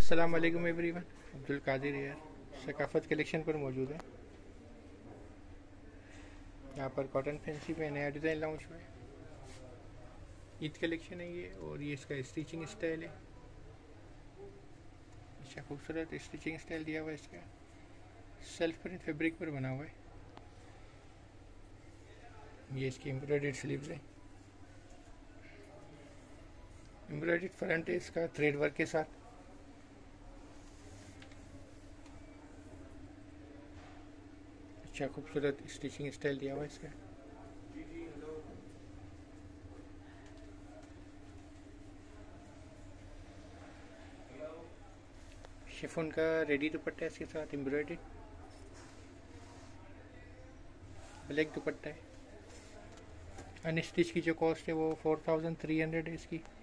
अस्सलाम वालेकुम एवरीवन। अब्दुल कादिर यार सकाफत कलेक्शन पर मौजूद है। यहाँ पर कॉटन फैंसी में नया डिज़ाइन लॉन्च हुआ है। ईद कलेक्शन है ये, और ये इसका स्टिचिंग स्टाइल है। अच्छा खूबसूरत स्टिचिंग स्टाइल दिया हुआ है इसका। सेल्फ प्रिंट फैब्रिक पर बना हुआ है। ये इसकी एम्ब्रॉयडर्ड स्लीव्स है। एम्ब्रॉयडर्ड फ्रंट है इसका थ्रेड वर्क के साथ। अच्छा खूबसूरत स्टिचिंग स्टाइल दिया हुआ है इसका। शिफॉन का रेडी दुपट्टा है इसके साथ एम्ब्रॉयडर्ड। ब्लैक दुपट्टा है। अनस्टिच की जो कॉस्ट है वो 4300 है इसकी।